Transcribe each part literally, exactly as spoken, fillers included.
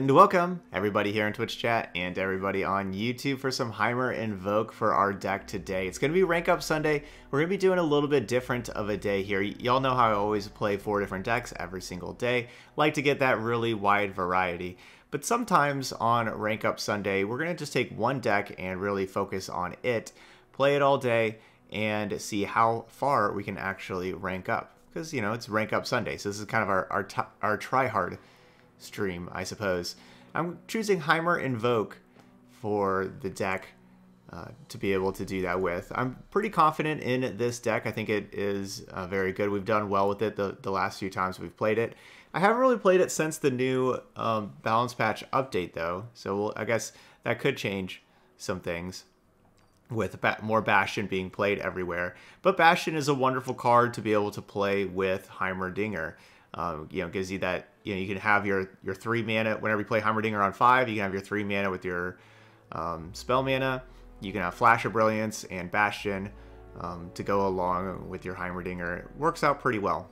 And welcome everybody here in Twitch chat and everybody on YouTube for some Heimer Invoke for our deck today. It's going to be Rank Up Sunday. We're going to be doing a little bit different of a day here. Y'all know how I always play four different decks every single day. Like to get that really wide variety. But sometimes on Rank Up Sunday, we're going to just take one deck and really focus on it, play it all day, and see how far we can actually rank up. Because, you know, it's Rank Up Sunday, so this is kind of our, our, our try-hard stream, I suppose. I'm choosing Heimer Invoke for the deck uh, to be able to do that with. I'm pretty confident in this deck. I think it is uh, very good. We've done well with it the, the last few times we've played it. I haven't really played it since the new um, balance patch update, though, so we'll, I guess that could change some things with ba more Bastion being played everywhere. But Bastion is a wonderful card to be able to play with Heimerdinger. Um, you know, gives you that, you know, you can have your, your three mana, whenever you play Heimerdinger on five, you can have your three mana with your um, spell mana. You can have Flash of Brilliance and Bastion um, to go along with your Heimerdinger. It works out pretty well.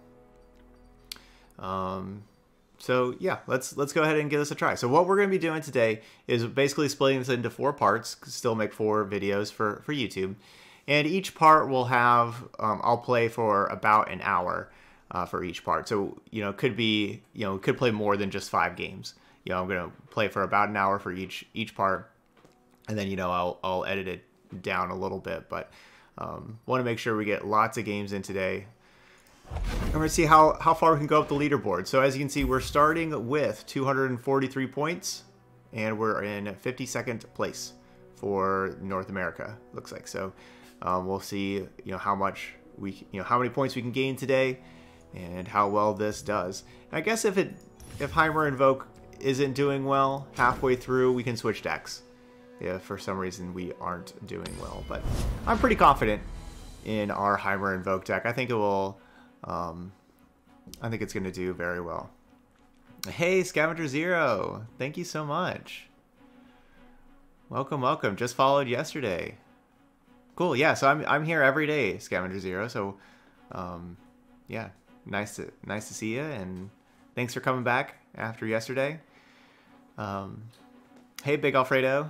Um, so yeah, let's, let's go ahead and give this a try. So what we're going to be doing today is basically splitting this into four parts, still make four videos for, for YouTube. And each part will have, um, I'll play for about an hour. Uh, for each part. So, you know, it could be, you know, could play more than just five games. You know, I'm going to play for about an hour for each each part. And then, you know, I'll, I'll edit it down a little bit. But um, want to make sure we get lots of games in today. I'm going to see how, how far we can go up the leaderboard. So as you can see, we're starting with two hundred forty-three points. And we're in fifty-second place for North America, looks like. So um, we'll see, you know, how much we, you know, how many points we can gain today. And how well this does. I guess if it, if Heimer Invoke isn't doing well halfway through, we can switch decks. If for some reason we aren't doing well, but I'm pretty confident in our Heimer Invoke deck. I think it will. Um, I think it's going to do very well. Hey, Scavenger Zero, thank you so much. Welcome, welcome. Just followed yesterday. Cool. Yeah. So I'm I'm here every day, Scavenger Zero. So, um, yeah. Nice to nice to see you, and thanks for coming back after yesterday. Um, hey, Big Alfredo.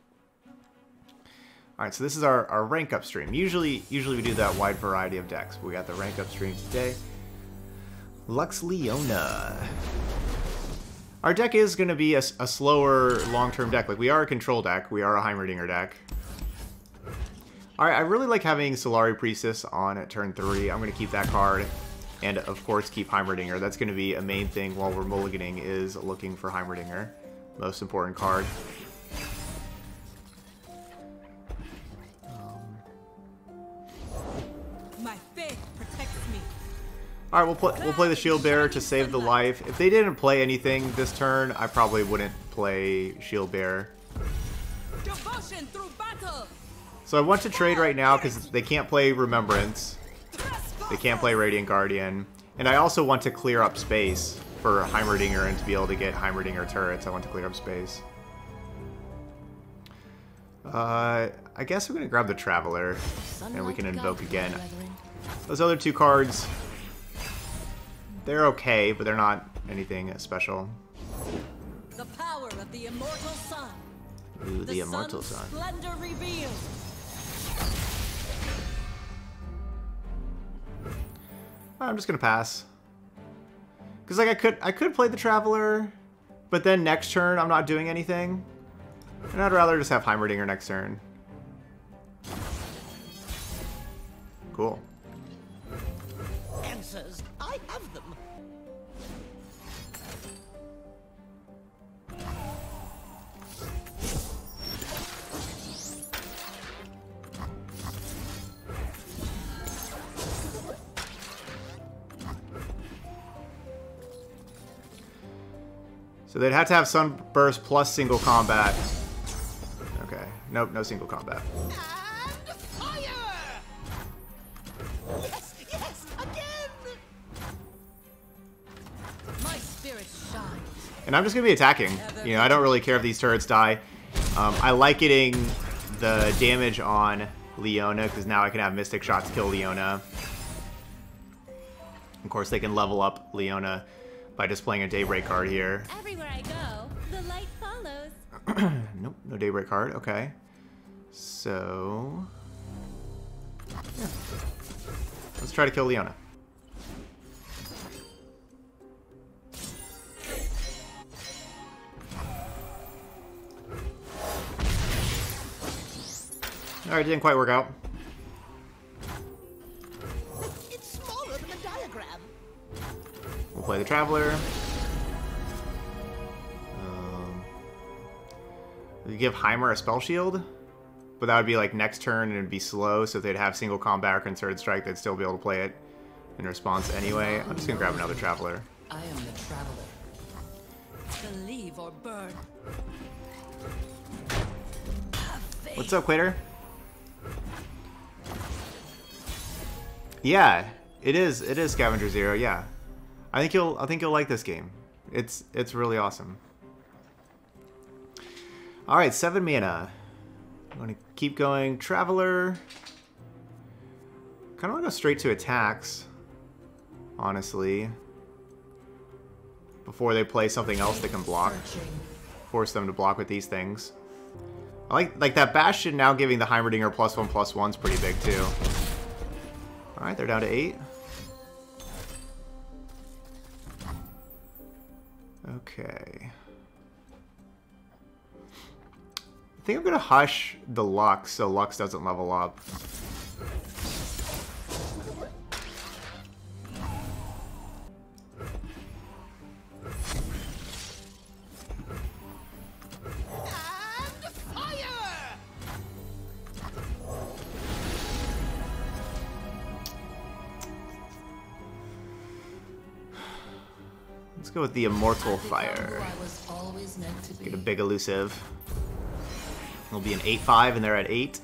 All right, so this is our, our rank up stream. Usually, usually we do that wide variety of decks. But we got the rank up stream today. Lux Leona. Our deck is going to be a, a slower, long-term deck. Like, we are a control deck. We are a Heimerdinger deck. All right, I really like having Solari Priestess on at turn three. I'm going to keep that card. And, of course, keep Heimerdinger. That's going to be a main thing while we're mulliganing, is looking for Heimerdinger. Most important card. Um. My faith protects me. All right, we'll, pl we'll play the Shield Bearer to save the life. If they didn't play anything this turn, I probably wouldn't play Shield Bearer. Devotion through battle. So I want to trade right now because they can't play Remembrance. They can't play Radiant Guardian. And I also want to clear up space for Heimerdinger and to be able to get Heimerdinger turrets. I want to clear up space. Uh, I guess we're going to grab the Traveler. And we can invoke again. Those other two cards, they're okay, but they're not anything special. The power of the immortal sun. Ooh, the, the immortal sun. sun. Splendor revealed. I'm just gonna pass. Cause like I could I could play the Traveler, but then next turn I'm not doing anything. And I'd rather just have Heimerdinger next turn. Cool. Answers, I have them. So they'd have to have Sunburst plus single combat. Okay. Nope, no single combat. And fire! Yes, yes, again! My spirit shines. And I'm just going to be attacking. You know, I don't really care if these turrets die. Um, I like getting the damage on Leona because now I can have Mystic Shots kill Leona. Of course, they can level up Leona by just playing a Daybreak card here. Everywhere I go, the light Nope, no Daybreak card. Okay. So... yeah. Let's try to kill Leona. Alright, didn't quite work out. It's smaller than a diagram. We'll play the Traveler. Um, we give Heimer a spell shield, but that would be like next turn and it'd be slow, so if they'd have single combat or concerted strike, they'd still be able to play it in response anyway. I'm just gonna grab another Traveler. I am the Traveler. Believe or burn. What's up, Quater? Yeah, it is. It is Scavenger Zero. Yeah, I think you'll. I think you'll like this game. It's it's really awesome. All right, seven mana. I'm gonna keep going. Traveler. Kind of want to go straight to attacks, honestly. Before they play something else that can block, force them to block with these things. I like like that Bastion now giving the Heimerdinger plus one plus one's pretty big too. All right, they're down to eight. Okay. I think I'm gonna hush the Lux so Lux doesn't level up. And fire! Let's go with the Immortal I Fire. was always meant to be. Get a big elusive. It'll be an eight five and they're at eight.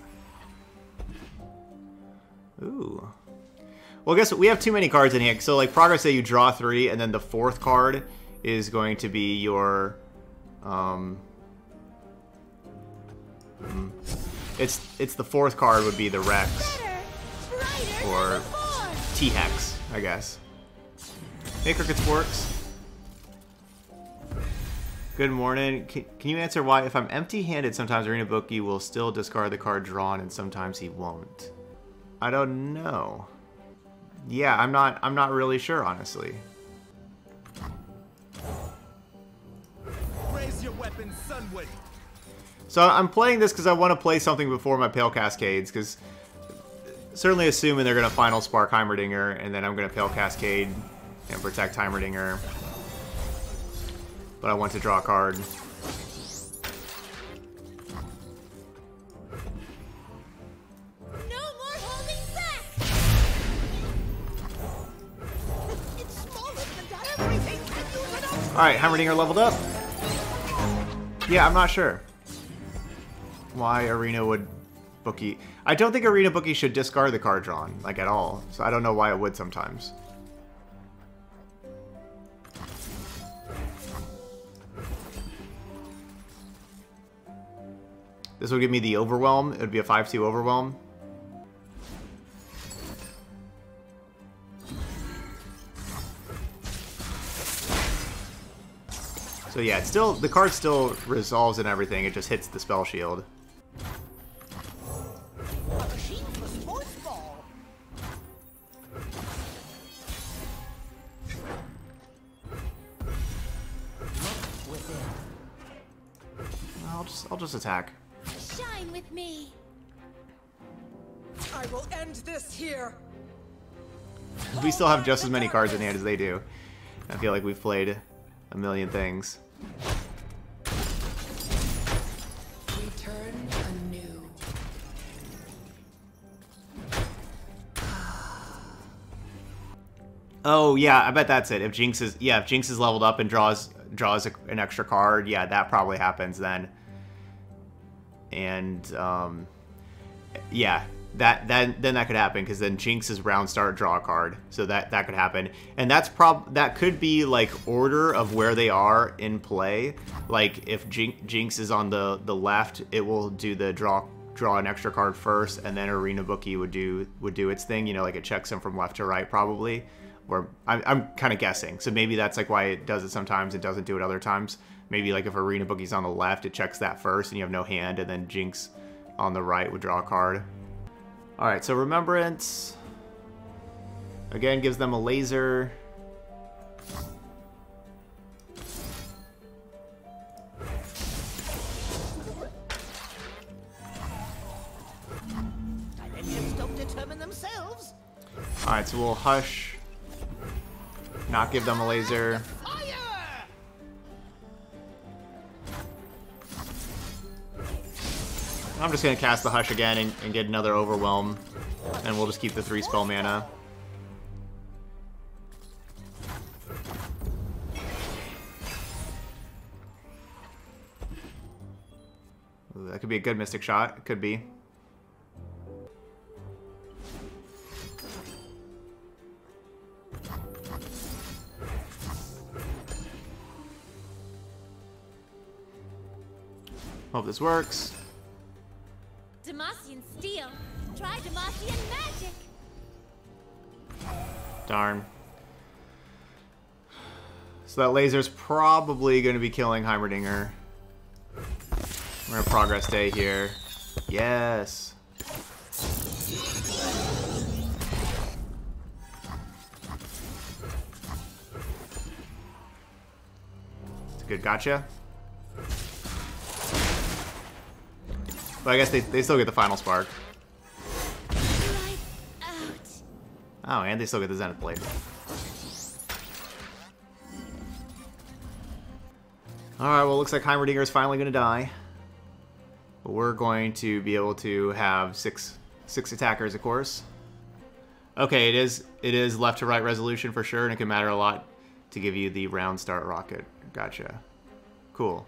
Ooh. Well, I guess we have too many cards in here. So, like, Progress Day, you draw three, and then the fourth card is going to be your... Um, mm, it's it's the fourth card would be the Rex. Or T-Hex, I guess. Hey, Cricket Sports. Good morning. Can, can you answer why, if I'm empty-handed, sometimes Arena Bookie will still discard the card drawn, and sometimes he won't? I don't know. Yeah, I'm not. I'm not really sure, honestly. Raise your weapon, Sunwood. So I'm playing this because I want to play something before my Pale Cascades, because certainly assuming they're going to Final Spark Heimerdinger, and then I'm going to Pale Cascade and protect Heimerdinger. But I want to draw a card. No more holding back! It's smaller than everything can use it up! Alright, Heimerdinger leveled up. Yeah, I'm not sure why Arena would Bookie. I don't think Arena Bookie should discard the card drawn, like, at all. So I don't know why it would sometimes. This would give me the Overwhelm. It would be a five two Overwhelm. So yeah, it's still, the card still resolves and everything. It just hits the spell shield. A machine for sports ball! I'll just, I'll just attack. Shine with me! I will end this here. We still have just as many cards in hand as they do. I feel like we've played a million things. Return anew. Oh yeah, I bet that's it. If Jinx is yeah, if Jinx is leveled up and draws draws a, an extra card, yeah, that probably happens then. And um, yeah, that then then that could happen because then Jinx's round start draw a card, so that that could happen. And that's prob that could be like order of where they are in play. Like if Jinx, Jinx is on the the left, it will do the draw draw an extra card first, and then Arena Bookie would do would do its thing. You know, like it checks them from left to right probably. Or I'm, I'm kind of guessing. So maybe that's like why it does it sometimes and doesn't do it other times. Maybe like if Arena Boogie's on the left, it checks that first and you have no hand, and then Jinx on the right would draw a card. Alright, so Remembrance. Again, gives them a laser. Don't determine themselves. Alright, so we'll Hush. Not give them a laser. Fire! I'm just going to cast the Hush again and, and get another Overwhelm. And we'll just keep the three spell mana. Ooh, that could be a good Mystic Shot. It could be. Hope this works. Demacian Steel. Try Demacian Magic. Darn. So that laser's probably going to be killing Heimerdinger. We're going to Progress Day here. Yes. It's a good gotcha. But I guess they, they still get the final spark. Light out. Oh, and they still get the Zenith Blade. Alright, well, it looks like Heimerdinger is finally going to die. But we're going to be able to have six six attackers, of course. Okay, it is it is left to right resolution for sure, and it can matter a lot to give you the round start rocket. Gotcha. Cool.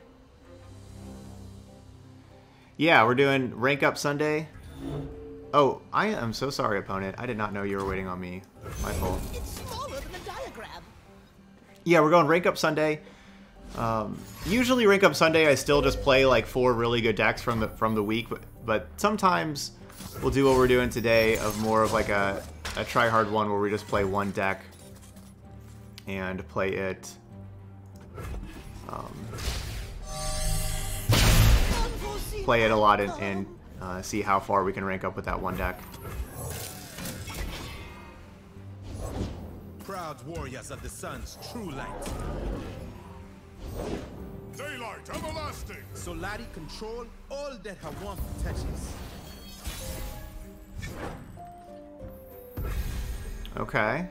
Yeah, we're doing Rank Up Sunday. Oh, I am so sorry, opponent. I did not know you were waiting on me. My fault. It's smaller than the diagram. Yeah, we're going Rank Up Sunday. Um, usually Rank Up Sunday, I still just play like four really good decks from the from the week, but, but sometimes we'll do what we're doing today of more of like a, a try-hard one where we just play one deck and play it. Um, play it a lot and, and uh, see how far we can rank up with that one deck. Proud warriors of the sun's true light. Daylight everlasting. Solari control all that her warmth touches. Okay.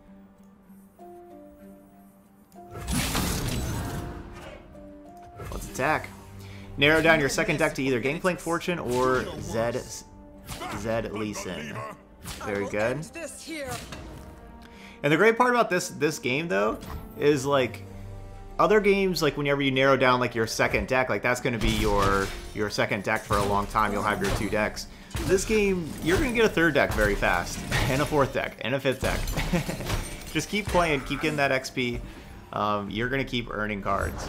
Let's attack. Narrow down your second deck to either Gangplank Fortune or Zed Zed Lee Sin. Very good. And the great part about this this game though is like other games, like whenever you narrow down like your second deck, like that's going to be your your second deck for a long time. You'll have your two decks. This game, you're going to get a third deck very fast, and a fourth deck, and a fifth deck. Just keep playing, keep getting that X P. Um, you're going to keep earning cards.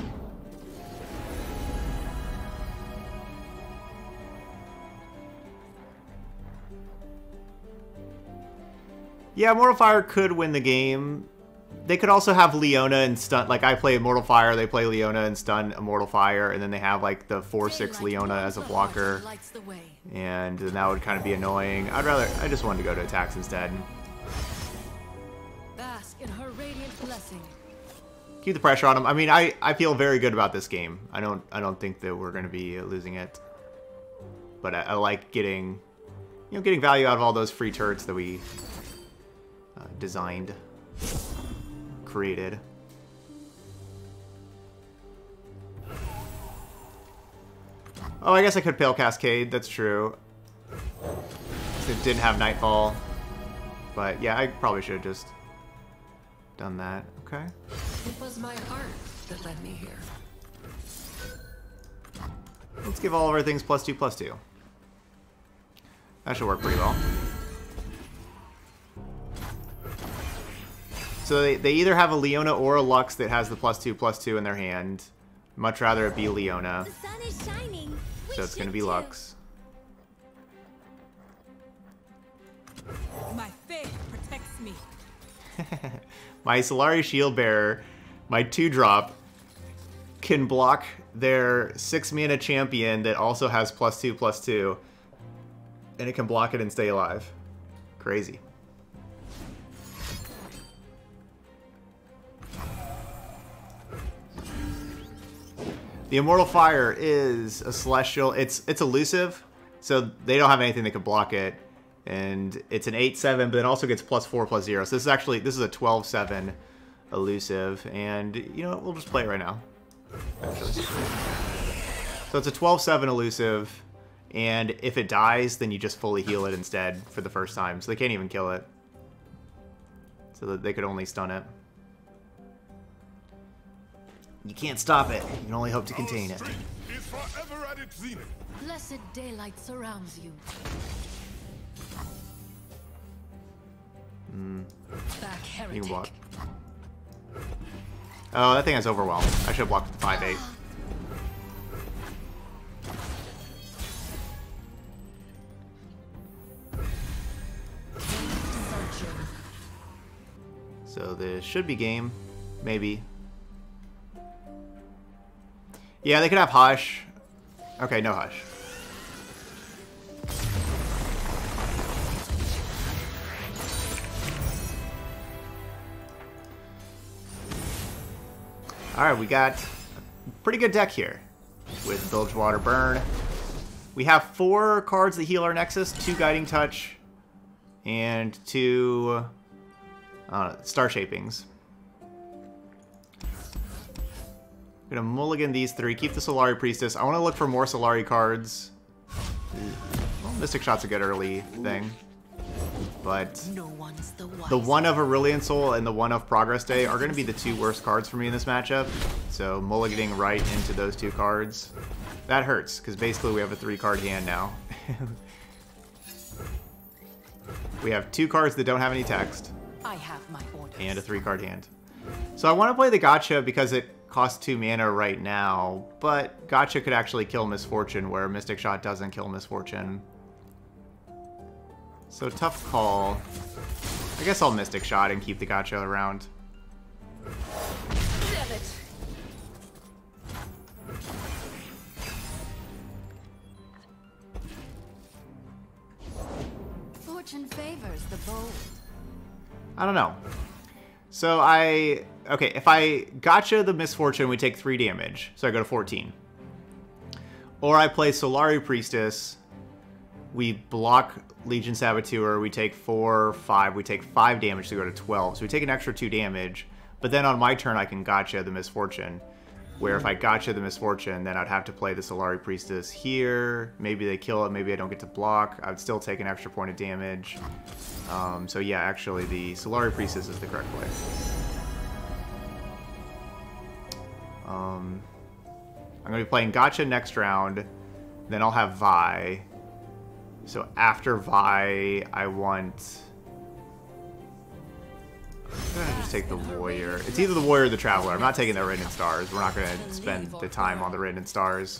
Yeah, Mortal Fire could win the game. They could also have Leona and stun. Like I play Immortal Fire, they play Leona and stun Immortal Fire, and then they have like the four six Leona as a blocker, and then that would kind of be annoying. I'd rather. I just wanted to go to attacks instead. Bask in her radiant blessing. Keep the pressure on them. I mean, I I feel very good about this game. I don't I don't think that we're going to be losing it, but I, I like getting, you know, getting value out of all those free turrets that we uh, designed. Created. Oh, I guess I could Pale Cascade, that's true. It didn't have Nightfall. But yeah, I probably should have just done that. Okay. It was my heart that led me here. Let's give all of our things plus two, plus two. That should work pretty well. So they, they either have a Leona or a Lux that has the plus two, plus two in their hand. Much rather it be Leona. The sun is shining. We So it's going to be should Lux. too. My faith protects me. My Solari Shield Bearer, my two drop, can block their six mana champion that also has plus two, plus two. And it can block it and stay alive. Crazy. The Immortal Fire is a Celestial. It's it's elusive, so they don't have anything that can block it. And it's an eight seven, but it also gets plus four, plus zero. So this is actually, this is a twelve seven elusive. And, you know what, we'll just play it right now. Actually. So it's a twelve seven elusive. And if it dies, then you just fully heal it instead for the first time. So they can't even kill it. So that they could only stun it. You can't stop it. You can only hope to contain it. Is forever at its zenith. Blessed daylight surrounds you. Mm. Back You heretic. can block. Oh, that thing has overwhelm. I should have blocked with five eight. So this should be game. Maybe. Yeah, they could have Hush. Okay, no Hush. Alright, we got a pretty good deck here with Bilgewater Burn. We have four cards that heal our Nexus, two Guiding Touch, and two uh, Star Shapings. I'm gonna mulligan these three, keep the Solari Priestess. I want to look for more Solari cards. Well, Mystic Shot's a good early thing. But No one's the one. the one of Aurelion Soul and the one of Progress Day are going to be the two worst cards for me in this matchup. So mulliganing right into those two cards. That hurts, because basically we have a three-card hand now. We have two cards that don't have any text. I have my orders. And a three-card hand. So I want to play the Gotcha because it costs two mana right now, but Gotcha could actually kill Misfortune, where Mystic Shot doesn't kill Misfortune. So tough call. I guess I'll Mystic Shot and keep the Gotcha around. Damn it. Fortune favors the bold. I don't know. So I... Okay, if I Gotcha the Misfortune, we take three damage. So I go to fourteen. Or I play Solari Priestess. We block Legion Saboteur. We take four, five. We take five damage to go to twelve. So we take an extra two damage. But then on my turn, I can Gotcha the Misfortune. Where if I Gotcha the Misfortune, then I'd have to play the Solari Priestess here. Maybe they kill it. Maybe I don't get to block. I would still take an extra point of damage. Um, so yeah, actually, the Solari Priestess is the correct play. Um, I'm going to be playing Gotcha next round. Then I'll have Vi. So after Vi, I want... I'm going to just take the Warrior. It's either the Warrior or the Traveler. I'm not taking the Radiant Stars. We're not going to spend the time on the Radiant Stars.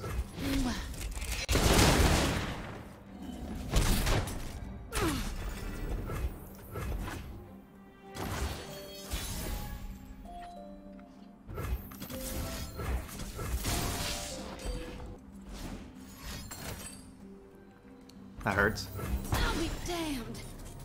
That hurts. I'll be damned.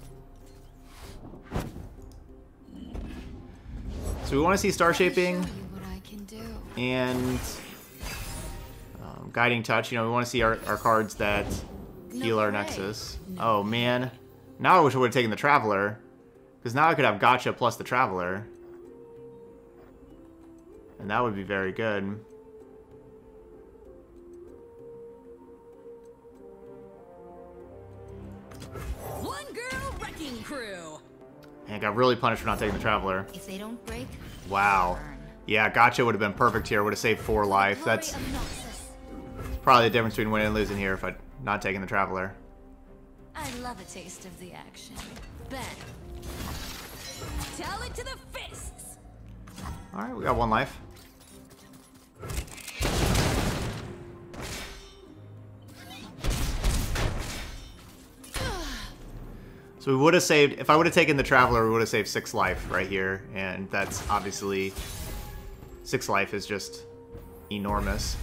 So we want to see Star Shaping Show you what I can do. and um, Guiding Touch. You know, we want to see our, our cards that heal our way. Nexus. Oh, man. Now I wish I would have taken the Traveler. Because now I could have Gotcha plus the Traveler. And that would be very good. One girl wrecking crew. And I got really punished for not taking the Traveler. If they don't break, Wow. burn. Yeah, Gotcha would have been perfect here. Would have saved four life. Glory That's of Noxus. probably the difference between winning and losing here if I'd not taken the Traveler. I love a taste of the action. Ben. Tell it to the fists. Alright, we got one life. So we would have saved, if I would have taken the Traveler, we would have saved six life right here. And that's obviously, six life is just enormous.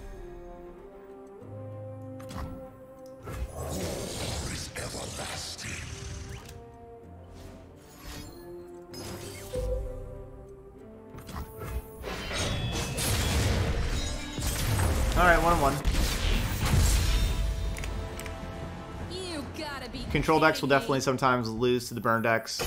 Alright, one on one. You gotta be Control decks will kidding me. definitely sometimes lose to the burn decks.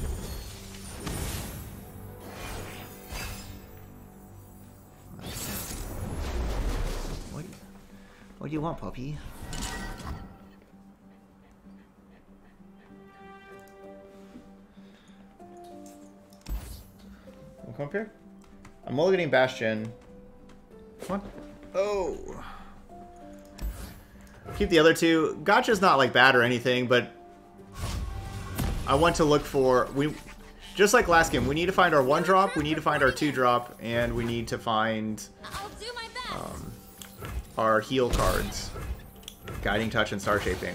What, what do you want, puppy? Wanna come up here? I'm mulliganing Bastion. Come on. Oh. Keep the other two. Gotcha's not like bad or anything, but I want to look for, we just like last game, we need to find our one drop, we need to find our two drop, and we need to find I'll do my best. um, our heal cards. Guiding Touch and Star Shaping.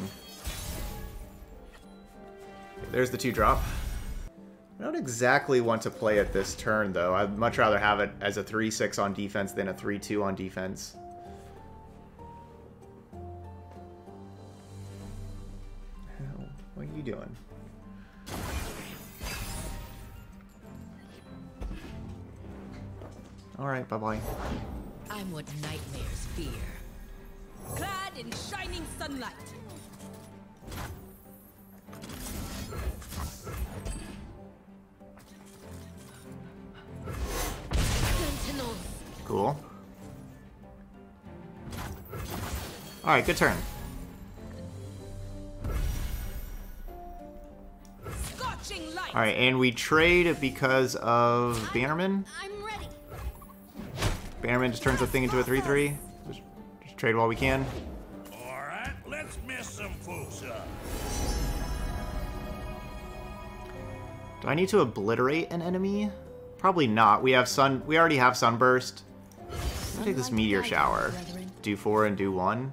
Okay, there's the two drop. I don't exactly want to play it this turn, though. I'd much rather have it as a three six on defense than a three two on defense. Hell, what are you doing? Alright, bye-bye. I'm what nightmares fear. Clad in shining sunlight. Sentinels. Cool. Alright, good turn. Scorching light. Alright, and we trade because of Bannerman. I'm ready. Bannerman just turns the thing into a three three. Just, just trade while we can. Alright, let's mess some folks up. Do I need to obliterate an enemy? Probably not. We have sun. We already have Sunburst. I'm gonna take this Meteor Shower. Do four and do one.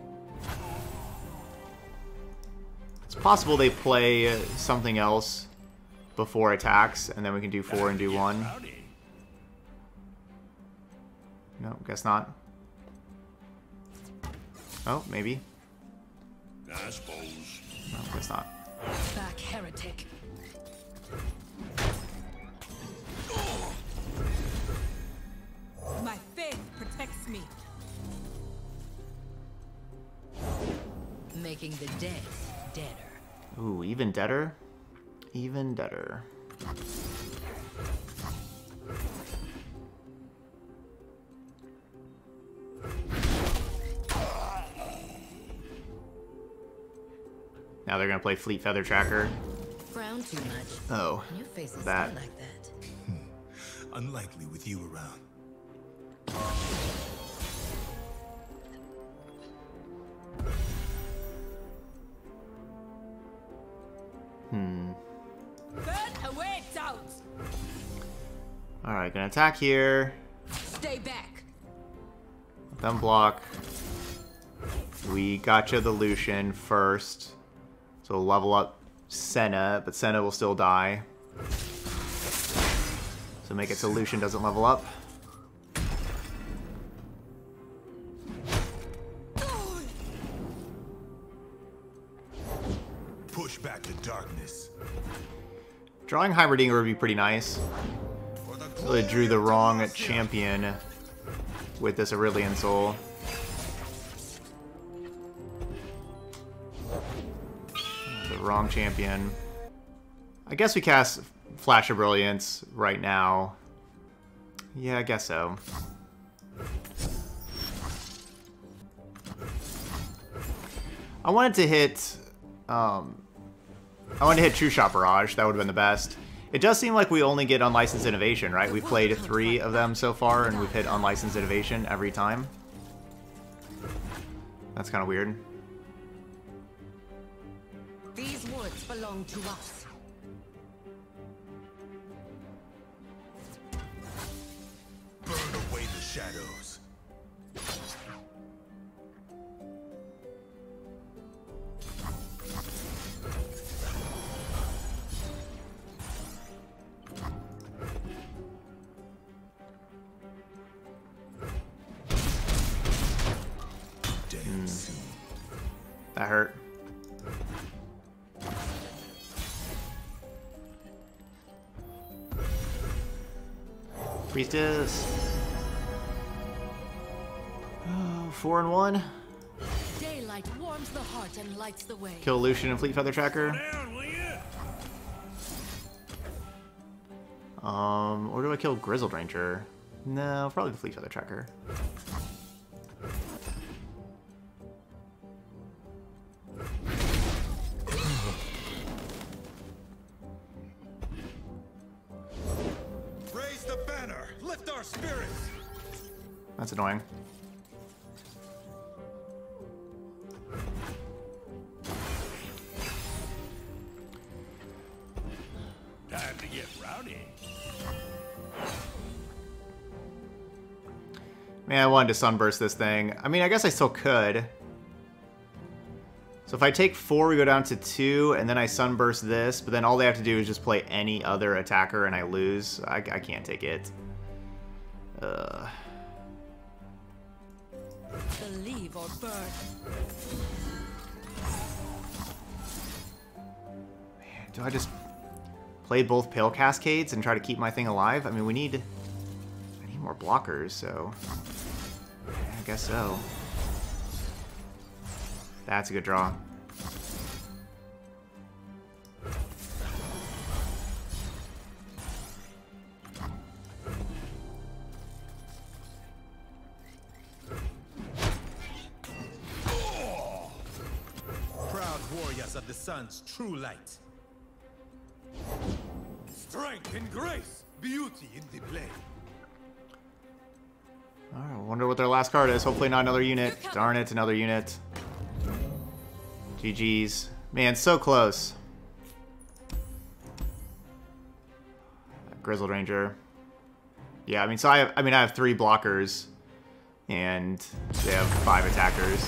It's possible they play something else before attacks, and then we can do four and do one. No, guess not. Oh, maybe. I suppose. No, guess not. Back, heretic. My faith protects me. Making the dead deader. Ooh, even deader? Even deader. Now they're gonna play Fleet Feather Tracker. Frown too much. Oh, Your face is that. like that. Unlikely with you around. Hmm. Burn away doubt. Alright, gonna attack here. Stay back. Let them block. We gotcha the Lucian first. So we'll level up Senna, but Senna will still die. So make it so Lucian doesn't level up. Push back the darkness. Drawing Heimerdinger would be pretty nice. Really drew the wrong champion with this Aurelion Soul. The wrong champion. I guess we cast Flash of Brilliance right now. Yeah, I guess so. I wanted to hit... Um, I wanted to hit True Shot Barrage. That would have been the best. It does seem like we only get Unlicensed Innovation, right? We've played three of them so far, and we've hit Unlicensed Innovation every time. That's kind of weird. These woods belong to us. Burn away the shadows. That hurt. Priestess. Oh, four and one. Daylight warms the heart and lights the way. Kill Lucian and Fleet Feather Tracker. Down, will you? Um, or do I kill Grizzled Ranger? No, probably the Fleet Feather Tracker. Raise the banner. Lift our spirits. That's annoying. Time to get rowdy. Man, I wanted to sunburst this thing. I mean, I guess I still could. So if I take four, we go down to two, and then I sunburst this, but then all they have to do is just play any other attacker and I lose. I, I can't take it. Uh... Believe or burn. Man, do I just play both Pale Cascades and try to keep my thing alive? I mean, we need... I need more blockers, so... Yeah, I guess so. That's a good draw. Proud warriors of the sun's true light. Strength and grace, beauty in the blade. Alright, I wonder what their last card is. Hopefully not another unit. Darn it, another unit. G G's. Man, so close. Grizzled Ranger. Yeah, I mean, so I have, I mean, I have three blockers, and they have five attackers.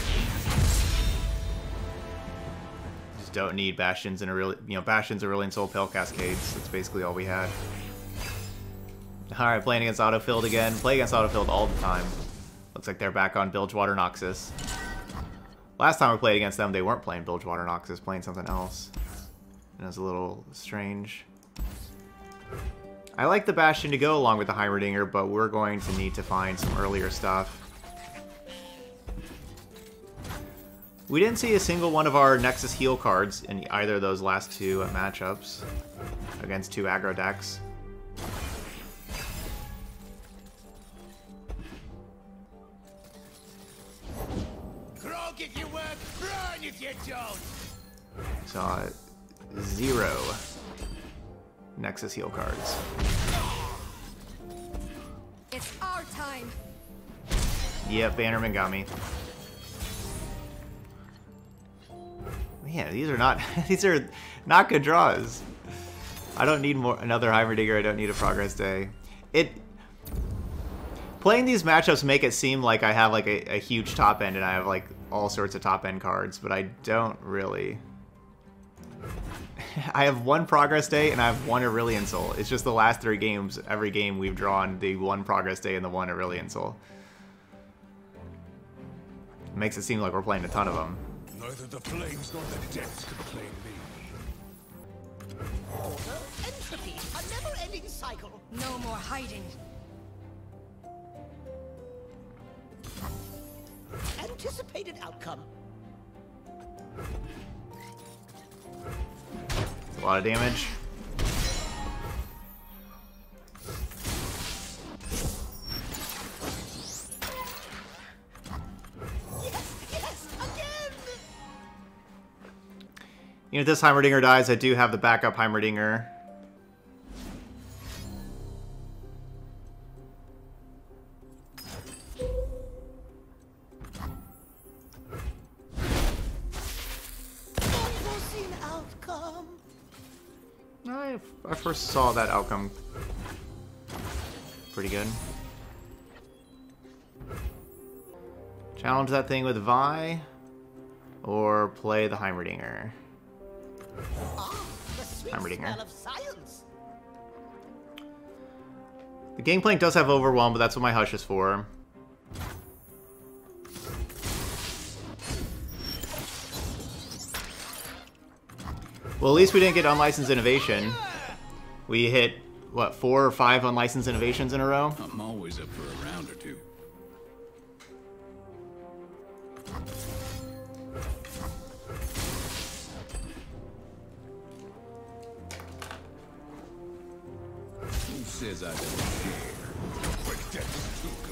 Just don't need Bastions and a really, you know, Bastions, Aurelion Soul, Pale Cascades. That's basically all we had. Alright, playing against Autofilled again. Play against Autofilled all the time. Looks like they're back on Bilgewater Noxus. Last time we played against them, they weren't playing Bilgewater Noxus, playing something else. And it was a little strange. I like the Bastion to go along with the Heimerdinger, but we're going to need to find some earlier stuff. We didn't see a single one of our Nexus heal cards in either of those last two matchups against two aggro decks. If you work, run if you don't. Saw zero Nexus heal cards. It's our time. Yep, Bannerman got me. Man, these are not these are not good draws. I don't need more another Heimerdinger. I don't need a Progress Day. It playing these matchups make it seem like I have like a, a huge top end and I have like all sorts of top end cards, but I don't really. I have one Progress Day and I have one Aurelion Soul. It's just the last three games, every game we've drawn the one Progress Day and the one Aurelion Soul. It makes it seem like we're playing a ton of them. Neither the flames nor the depths can claim me. Order, entropy, a never-ending cycle. No more hiding. Anticipated outcome. A lot of damage. Yes, yes, again. You know, if this Heimerdinger dies, I do have the backup Heimerdinger. Unforeseen outcome. I, I first saw that outcome pretty good. Challenge that thing with Vi, or play the Heimerdinger. Ah, the sweet Heimerdinger. smell of science. The Gangplank does have Overwhelm, but that's what my Hush is for. Well, at least we didn't get unlicensed innovation. We hit, what, four or five unlicensed innovations in a row? I'm always up for a round or two. Who says I don't care? But that's too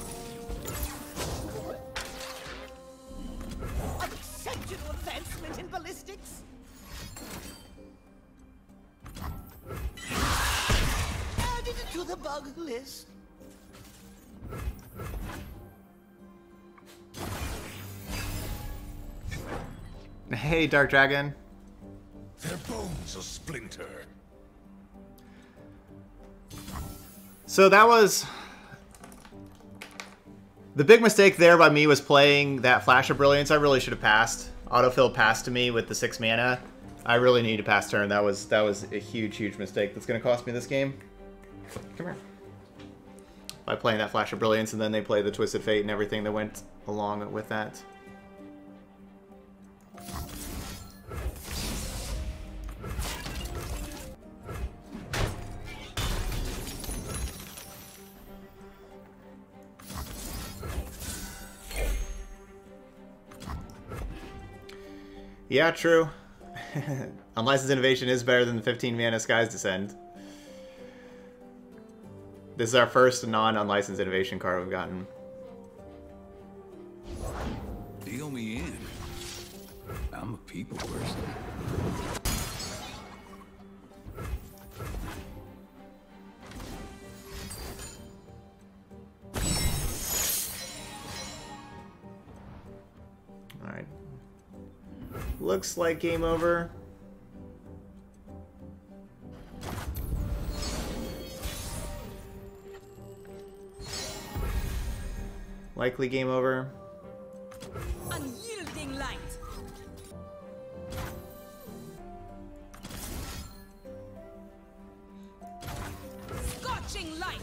good. Exceptional advancement in ballistics. Added to the bug list. Hey, Dark Dragon. Their bones will splinter. So that was... The big mistake there by me was playing that Flash of Brilliance. I really should have passed. Autofill passed to me with the six mana. I really need to pass turn. That was that was a huge, huge mistake. That's going to cost me this game. Come here. By playing that Flash of Brilliance, and then they play the Twisted Fate and everything that went along with that. Yeah, true. Unlicensed Innovation is better than the fifteen mana Sky's Descent. This is our first non-unlicensed Innovation card we've gotten. Deal me in. I'm a people person. Alright. Looks like game over. Likely game over. Unyielding light. Scorching light.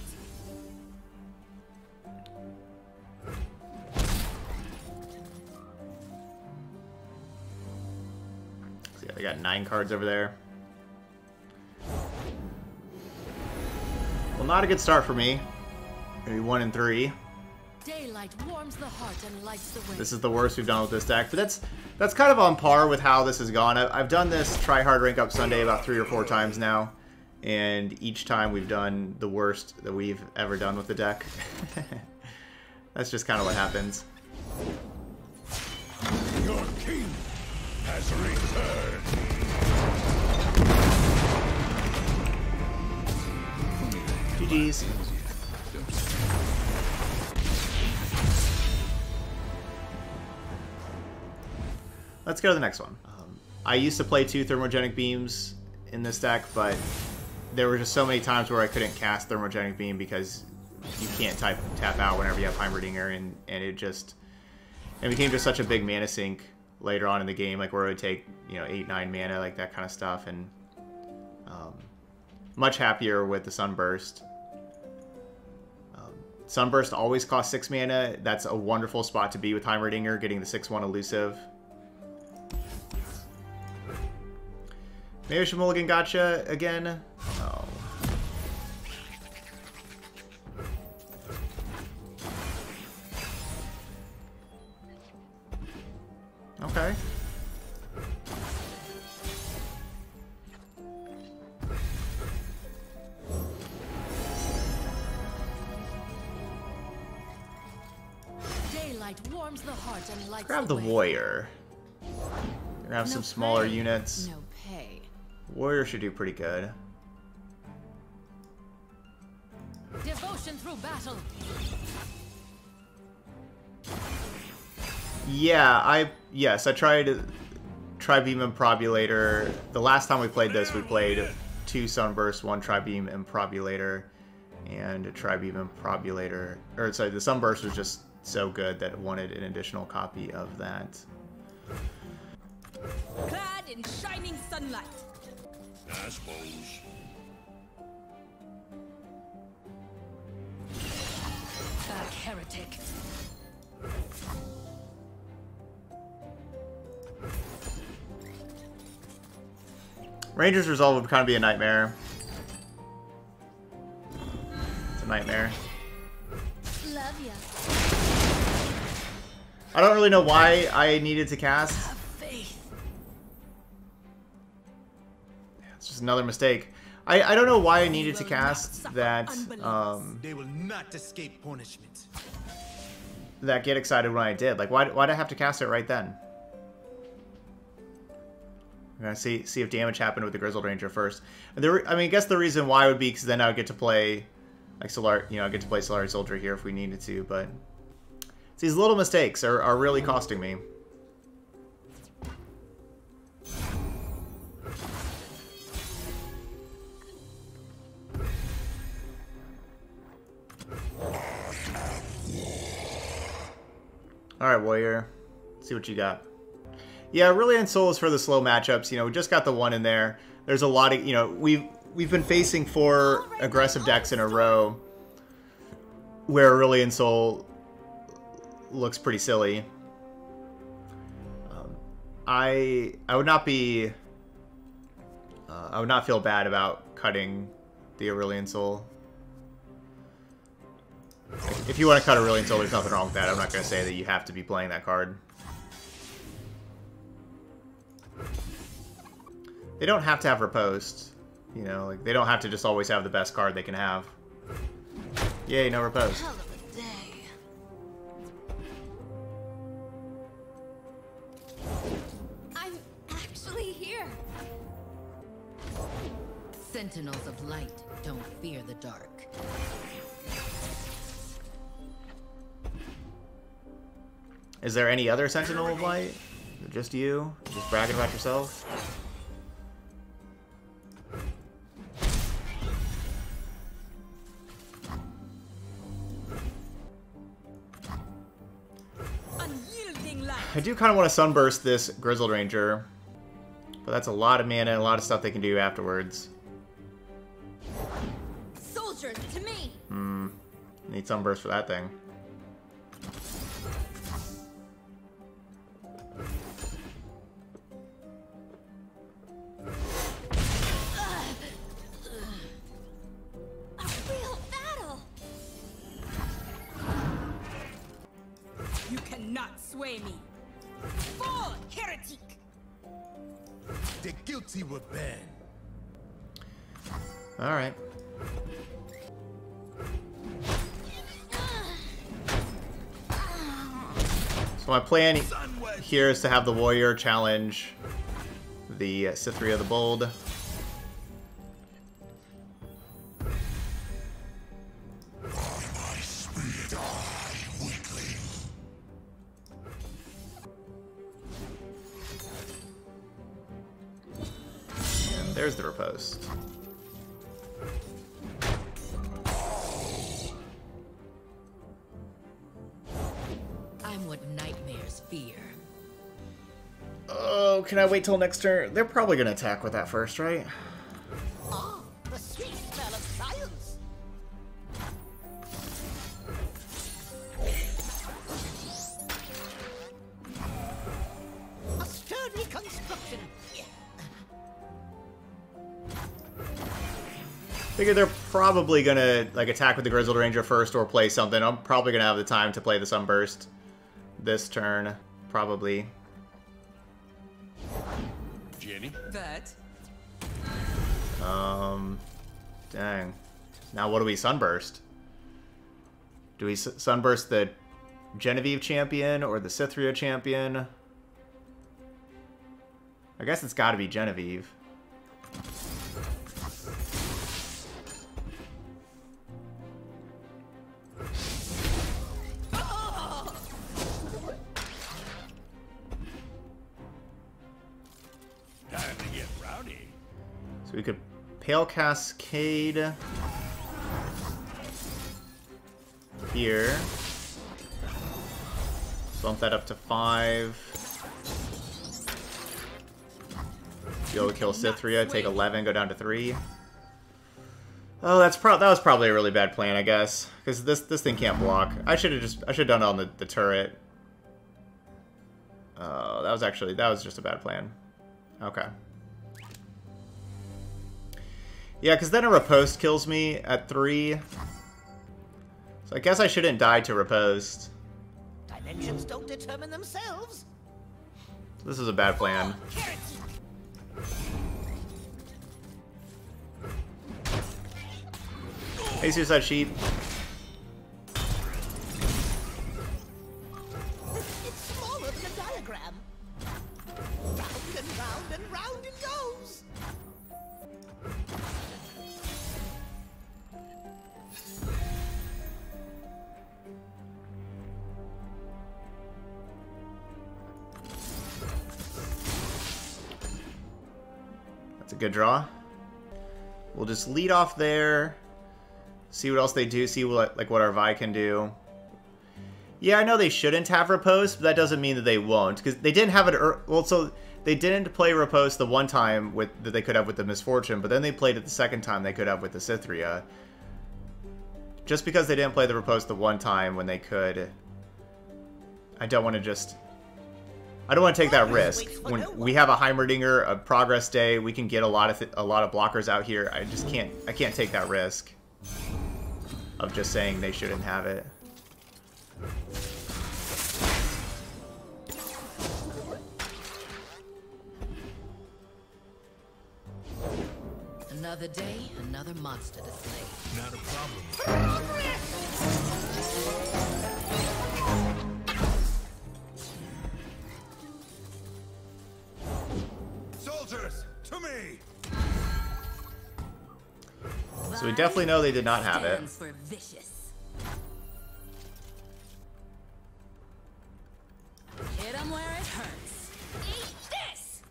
See, I got nine cards over there. Well, not a good start for me. Maybe one and three. Daylight warms the heart and lights the way. This is the worst we've done with this deck, but that's that's kind of on par with how this has gone. I, I've done this Try Hard Rank Up Sunday about three or four times now, and each time we've done the worst that we've ever done with the deck. That's just kind of what happens. Your king has returned. G G's. Let's go to the next one. Um, I used to play two Thermogenic Beams in this deck, but there were just so many times where I couldn't cast Thermogenic Beam because you can't type tap out whenever you have Heimerdinger, and, and it just it became just such a big mana sink later on in the game, like where it would take, you know, eight, nine mana, like that kind of stuff, and um, much happier with the Sunburst. Um, Sunburst always costs six mana. That's a wonderful spot to be with Heimerdinger, getting the six one elusive. Maybe I should mulligan gotcha again? Oh. Okay. Daylight warms the heart and lights Grab the the way. warrior. Gonna have No some smaller prey, units. No pay. Warrior should do pretty good. Devotion through battle. Yeah, I yes, I tried Tri-Beam Improbulator. The last time we played this, we played two Sunburst, one Tri-Beam Improbulator, and a Tri-Beam Improbulator. Or sorry, the Sunburst was just so good that it wanted an additional copy of that. Clad in shining sunlight. I suppose. Back heretic. Ranger's Resolve would kind of be a nightmare. It's a nightmare. Love ya. I don't really know why I needed to cast. Have faith. It's just another mistake. I, I don't know why I needed to cast that um, They will not escape punishment. that Get Excited when I did. Like, why why'd I have to cast it right then? I'm gonna see see if damage happened with the Grizzled Ranger first. And the, I mean, I guess the reason why would be because then I would get to play like Solar, you know, I get to play Solari Soldier here if we needed to. But these little mistakes are are really costing me. Alright, Warrior. Let's see what you got. Yeah, Aurelion Soul is for the slow matchups. You know, we just got the one in there. There's a lot of, you know, we've, we've been facing four aggressive decks in a row where Aurelion Soul looks pretty silly. Um, I I would not be... Uh, I would not feel bad about cutting the Aurelion Soul. Like, if you want to cut Aurelion Soul, there's nothing wrong with that. I'm not going to say that you have to be playing that card. They don't have to have riposte. You know, like, they don't have to just always have the best card they can have. Yay, no riposte. Hell of a day. I'm actually here. Sentinels of light don't fear the dark. Is there any other Sentinel of Light? Just you? Just bragging about yourself? Unyielding light. I do kind of want to Sunburst this Grizzled Ranger, but that's a lot of mana and a lot of stuff they can do afterwards. Soldiers to me. Hmm. Need Sunburst for that thing. Sway me. Fall, heretic. The guilty will burn. All right. So my plan here is to have the Warrior challenge the uh, Cytheria the Bold. There's the riposte. I'm what nightmares fear. Oh, can I wait till next turn? They're probably going to attack with that first, right? Ah, the sweet smell of science. A sturdy construction. Figure they're probably gonna like attack with the Grizzled Ranger first or play something. I'm probably gonna have the time to play the Sunburst this turn, probably. Jenny? That. Um, dang. Now what do we Sunburst? Do we s Sunburst the Genevieve champion or the Cytheria champion? I guess it's got to be Genevieve. So we could Pale Cascade here. Bump that up to five. Be able to kill Cytheria, take eleven, go down to three. Oh, that's pro that was probably a really bad plan, I guess, because this this thing can't block. I should have just I should have done it on the, the turret. Oh, that was actually that was just a bad plan. Okay. Yeah, because then a riposte kills me at three. So I guess I shouldn't die to riposte. Dimensions don't determine themselves. This is a bad plan. Hey, Suicide Sheep. It's smaller than a diagram. Round and round and round it goes. That's a good draw. We'll just lead off there. See what else they do. See what like what our Vi can do. Yeah, I know they shouldn't have riposte, but that doesn't mean that they won't, because they didn't have it. Er well, so they didn't play riposte the one time with that they could have with the Misfortune, but then they played it the second time they could have with the Cythria. Just because they didn't play the riposte the one time when they could, I don't want to just. I don't want to take that risk. When we have a Heimerdinger, a Progress Day, we can get a lot of th a lot of blockers out here. I just can't. I can't take that risk of just saying they shouldn't have it. Another day, another monster to slay. Not a problem. Soldiers, to me! So we definitely know they did not have it. Stands for vicious. Hit 'em where it hurts. Eat this!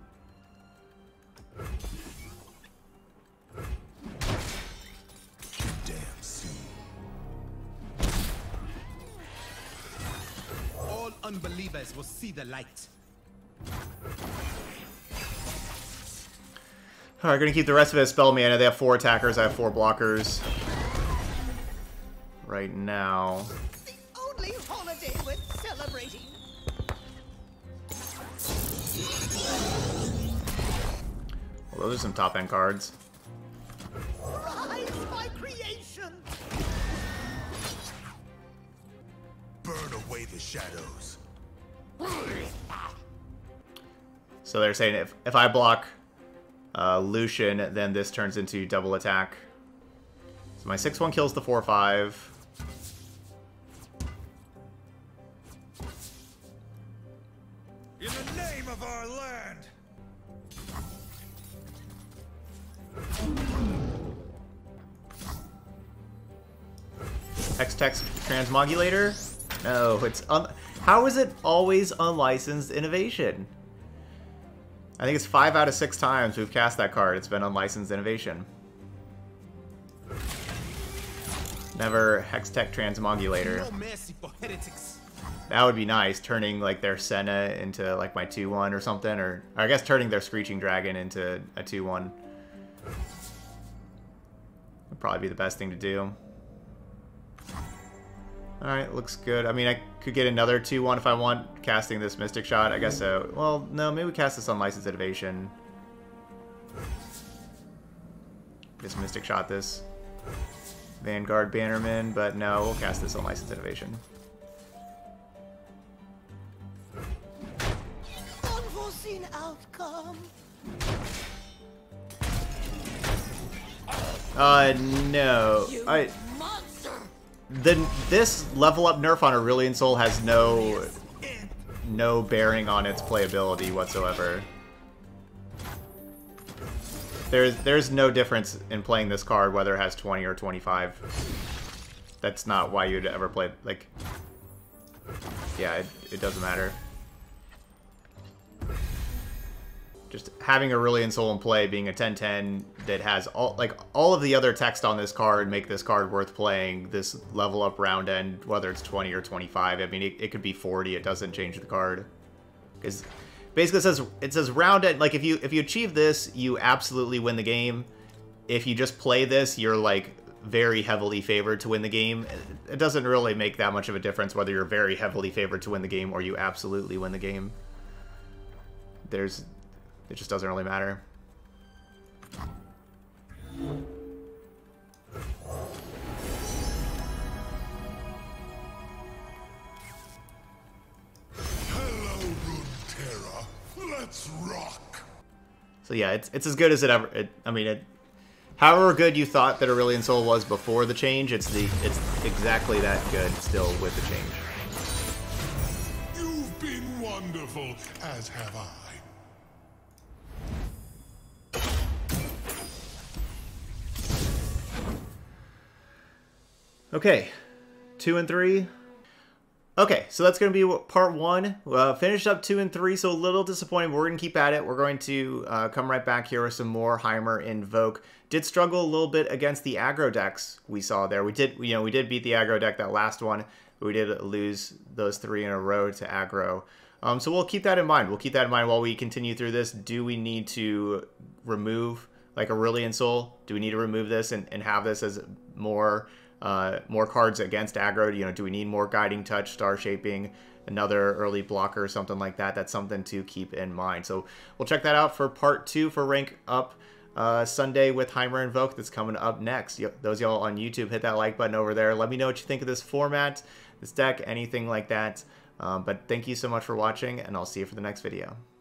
Damn soon. All unbelievers will see the light. Alright, gonna keep the rest of it as spell mana. They have four attackers, I have four blockers. Right now. The only holiday worth celebrating. Well, those are some top end cards. Rise, my creation. Burn away the shadows. So they're saying if, if I block uh, Lucian, then this turns into double attack. So my six one kills the four five. In the name of our land! X-Text Transmogulator? No, it's un how is it always unlicensed innovation? I think it's five out of six times we've cast that card. It's been unlicensed innovation. Never Hextech Transmogulator. No mercy for heretics. That would be nice, turning like their Senna into like my two one or something, or, or I guess turning their Screeching Dragon into a two one. Would probably be the best thing to do. Alright, looks good. I mean, I could get another two one if I want, casting this Mystic Shot. I guess so. Well, no, maybe we cast this on Licensed Innovation. Just Mystic Shot this. Vanguard Bannerman, but no, we'll cast this on Licensed Innovation. Unforeseen outcome. Uh, no. You I... monster! Then this level up nerf on Aurelion Soul has no no bearing on its playability whatsoever. There's there's no difference in playing this card whether it has twenty or twenty-five. That's not why you'd ever play, like, yeah, it, it doesn't matter. Just having Aurelion Soul in play, being a ten ten that has all like all of the other text on this card make this card worth playing. This level up round end, whether it's twenty or twenty-five, I mean it, it could be forty. It doesn't change the card because basically it says it says round end. Like if you if you achieve this, you absolutely win the game. If you just play this, you're like very heavily favored to win the game. It doesn't really make that much of a difference whether you're very heavily favored to win the game or you absolutely win the game. There's It just doesn't really matter. Let's rock. So yeah, it's it's as good as it ever. It, I mean, it. However good you thought that Aurelion Soul was before the change, it's the it's exactly that good still with the change. You've been wonderful, as have I. Okay, two and three. Okay, so that's going to be part one. Uh, finished up two and three, so a little disappointing. But we're going to keep at it. We're going to uh, come right back here with some more Heimer Invoke. Did struggle a little bit against the aggro decks we saw there. We did, you know, we did beat the aggro deck that last one, but we did lose those three in a row to aggro. Um, so we'll keep that in mind. We'll keep that in mind while we continue through this. Do we need to remove like Aurelion Soul? Do we need to remove this and, and have this as more... Uh, more cards against aggro? You know, do we need more Guiding Touch, Star Shaping, another early blocker, something like that? That's something to keep in mind. So we'll check that out for part two for Rank Up uh, Sunday with Heimer Invoke. That's coming up next. Those y'all on YouTube, hit that like button over there. Let me know what you think of this format, this deck, anything like that. Um, but thank you so much for watching, and I'll see you for the next video.